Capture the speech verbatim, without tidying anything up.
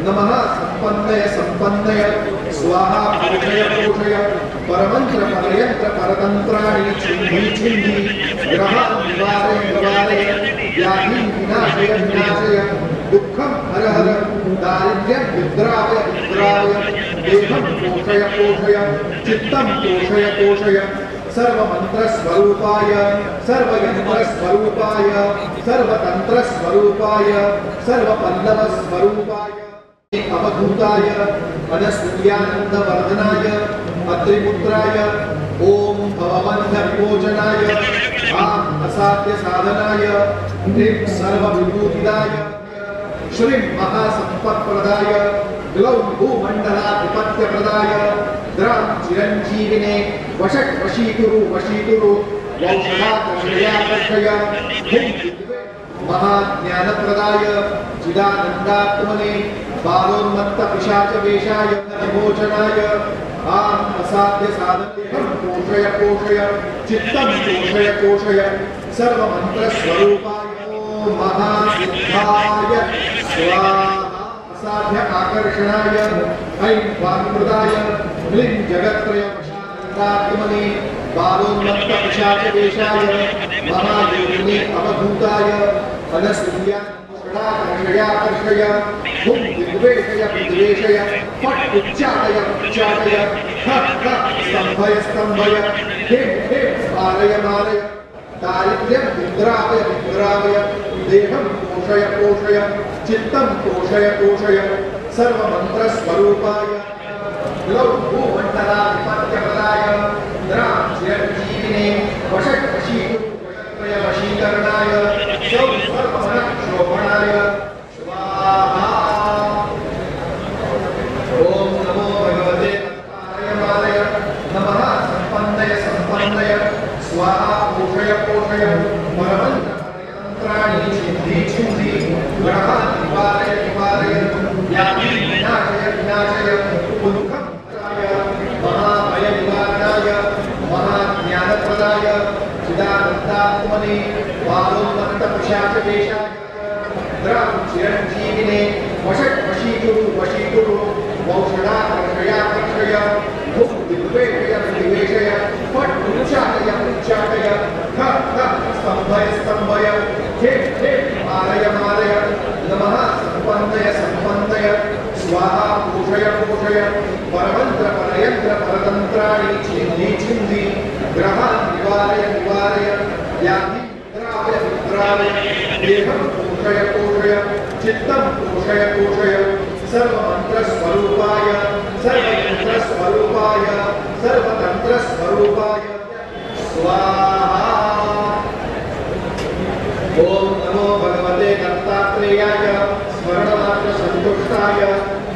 नमः संपन्नय संपन्नय स्वाहा पूषय पूषय परमंत्र परयंत्र परतंत्राणि छिन्धि छिन्धि ग्रहान् निवारय निवारय व्याधि विनाशय विनाशय दुःखं हर हर दारिद्र्यं विद्रावय विद्रावय देहं पोषय पोषय चित्तं पोषय पोषय सर्वमंत्रस्वरूपाय सर्वयंत्रस्वरूपाय सर्वतंत्रस्वरूपाय सर्वपल्लवस्वरूपाय अवधूताय अनसूयानंदवर्धनाय अत्रिपुत्राय ओम भवबंध विमोचनाय आम असाध्य साधनाय ह्रीं सर्वविभूतिदाय श्रीं महासंपत्प्रदाय ग्लौं भूमंडलाधिपत्यप्रदाय द्रां चिरंजीविने वशक वशीकुरु वशीकुरु वौषधाकर्षयाकर्षय हुं महाज्ञानप्रदाय चिदानन्दात्मने बालोन्मत्त पिशाचवेशाय विमोचनाय आम असाध्य साधनेहं पोषय पोषय चित्तं पोषय पोषय सर्वमन्त्रस्वरूपाय महासिद्धाय स्वाहा असाध्य आकर्षणाय ऐं वाक्प्रदाय क्लीं जगत्त्रयवशानन्दात्मने बालोन्मत्त पिशाचवेशाय महायोगिने अवधूताय अनसूयाकर्षयाकर्षय हुं विद्वेषय विद्वेषय फट् उच्चाटय उच्चाटय ख ख स्तम्भय स्तम्भय हे हे मारय मारय दारिद्र्यं विद्रावय विद्रावय देहं पोषय पोषय चित्तं पोषय पोषय सर्वमन्त्रस्वरूपाय ग्लौं भूमण्डलाधिपत्यप्रदाय द्रां चिरंजीविने वशक वशीकुरु वशीकरणाय सौं सर्वमनःक्षोभणाय स्वाहा। ओम नमो भगवते दत्ताय नमः संपन्नय संपन्नय स्वाहा पोषय पोषय परमंत्राणि छिन्धि छिन्धि ग्रहान् निवारय निवारय व्याधि विनाशय विनाशय दुःखं महाभय निवारणाय महाज्ञानप्रदाय चिदानन्दात्मने बालोन्मत्त पिशाचवेशाय द्रां चिरंजीविने वशक वशीकुरु वशीकुरु वौषधाकर्षयाकर्षय हुं विद्वेषय विद्वेषय फट् उच्चाटय उच्चाटय ख ख स्तम्भय स्तम्भय हे हे मारय मारय नमः संपन्नय संपन्नय स्वाहा पूषय पूषय परमंत्र परयंत्र परतंत्राणि छिन्धि छिन्धि ग्रहान् निवारय निवारय व्याधि विद्रावय विद्रावय देहं पोषय पोषय चित्तं पोषय पोषय सर्वमन्त्रस्वरूपाय सर्वयंत्रस्वरूपाय सर्वतंत्रस्वरूपाय स्वाहा। ओम नमो भगवते दत्तात्रेयाय स्मरणमात्र संतुष्टाय